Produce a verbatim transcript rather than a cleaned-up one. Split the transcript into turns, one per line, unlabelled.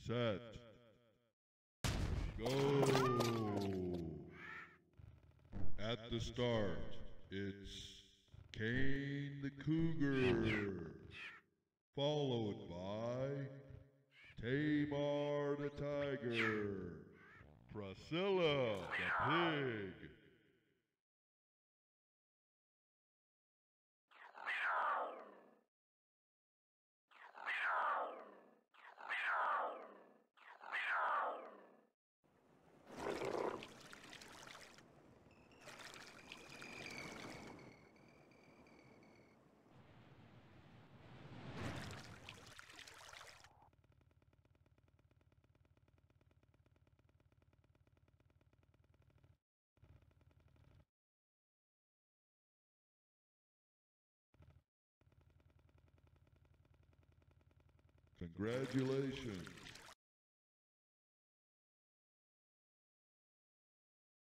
set, go. At the start, it's Kane the Cougar, followed by Tamar the Tiger, Priscilla the Pig, congratulations.